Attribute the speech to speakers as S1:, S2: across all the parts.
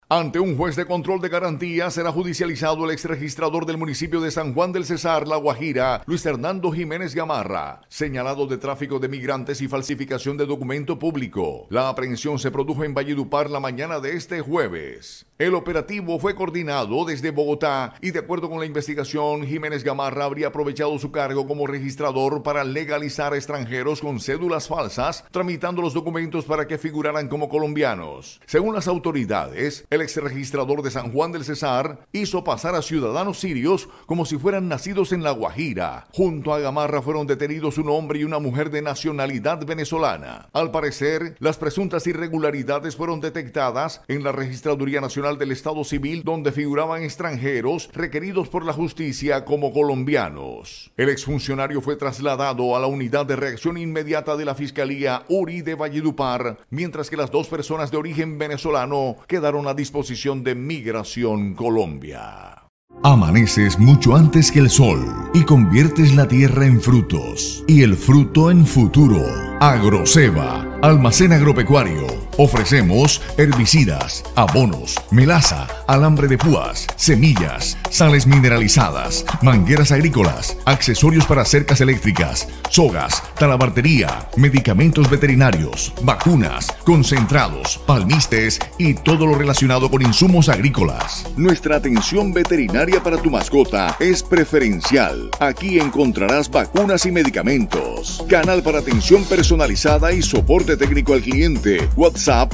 S1: Ante un juez de control de garantía será judicializado el exregistrador del municipio de San Juan del Cesar, La Guajira, Luis Hernando Jiménez Gamarra, señalado de tráfico de migrantes y falsificación de documento público. La aprehensión se produjo en Valledupar la mañana de este jueves. El operativo fue coordinado desde Bogotá y, de acuerdo con la investigación, Jiménez Gamarra habría aprovechado su cargo como registrador para legalizar a extranjeros con cédulas falsas, tramitando los documentos para que figuraran como colombianos. Según las autoridades, el exregistrador de San Juan del Cesar hizo pasar a ciudadanos sirios como si fueran nacidos en La Guajira. Junto a Gamarra fueron detenidos un hombre y una mujer de nacionalidad venezolana. Al parecer, las presuntas irregularidades fueron detectadas en la Registraduría Nacional del Estado Civil, donde figuraban extranjeros requeridos por la justicia como colombianos. El exfuncionario fue trasladado a la unidad de reacción inmediata de la Fiscalía URI de Valledupar, mientras que las dos personas de origen venezolano quedaron a disposición de Migración Colombia.
S2: Amaneces mucho antes que el sol y conviertes la tierra en frutos y el fruto en futuro. Agroceba, almacén agropecuario. Ofrecemos herbicidas, abonos, melaza, alambre de púas, semillas, sales mineralizadas, mangueras agrícolas, accesorios para cercas eléctricas, sogas, talabartería, medicamentos veterinarios, vacunas, concentrados, palmistes y todo lo relacionado con insumos agrícolas. Nuestra atención veterinaria para tu mascota es preferencial. Aquí encontrarás vacunas y medicamentos. Canal para atención personalizada y soporte técnico al cliente. WhatsApp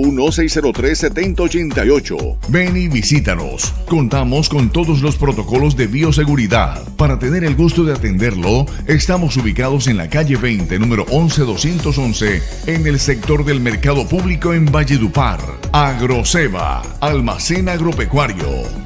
S2: 301-603-7088. Ven y visítanos. Contamos con todos los protocolos de bioseguridad. Para tener el gusto de atenderlo, estamos ubicados en la calle 20, número 11211, en el sector del Mercado Público en Valledupar. Agroceba, almacén agropecuario.